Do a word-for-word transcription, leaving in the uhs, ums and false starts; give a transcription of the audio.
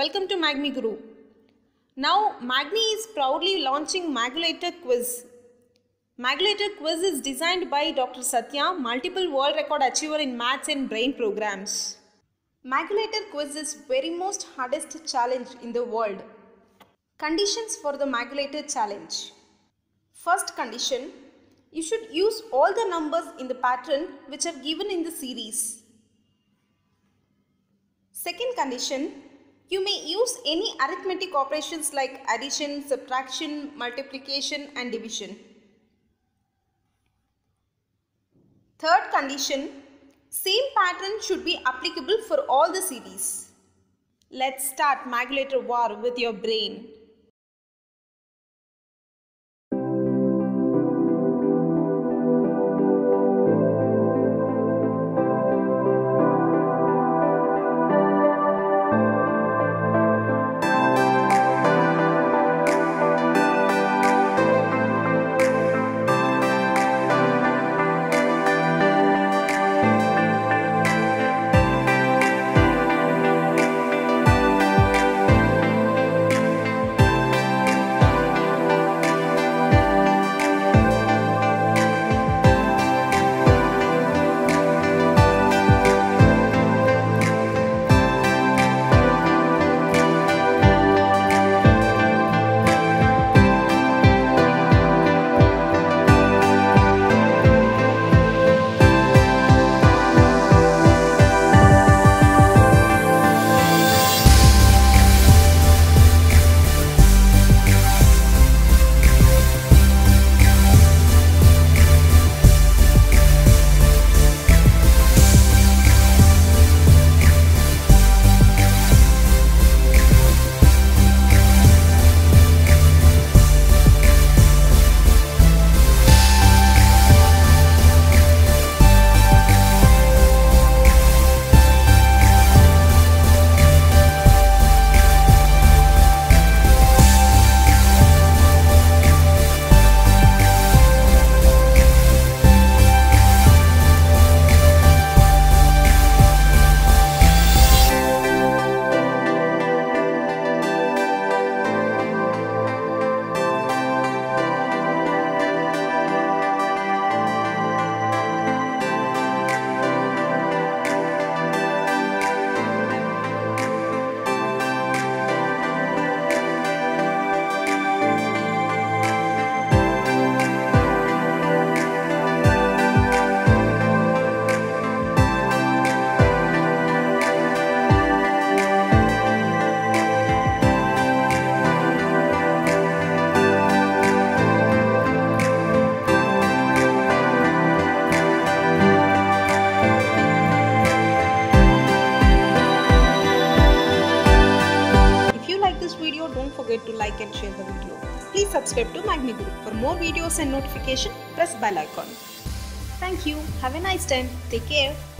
Welcome to Magmi Guru. Now, Magmi is proudly launching Magulator Quiz. Magulator Quiz is designed by Doctor Satya, multiple world record achiever in maths and brain programs. Magulator Quiz is very most hardest challenge in the world. Conditions for the Magulator challenge. First condition, you should use all the numbers in the pattern which are given in the series. Second condition, you may use any arithmetic operations like addition, subtraction, multiplication and division. Third condition, same pattern should be applicable for all the series. Let's start Magulator war with your brain. Don't forget to like and share the video. Please subscribe to Magmi Guru. For more videos and notification, press bell icon. Thank you. Have a nice time. Take care.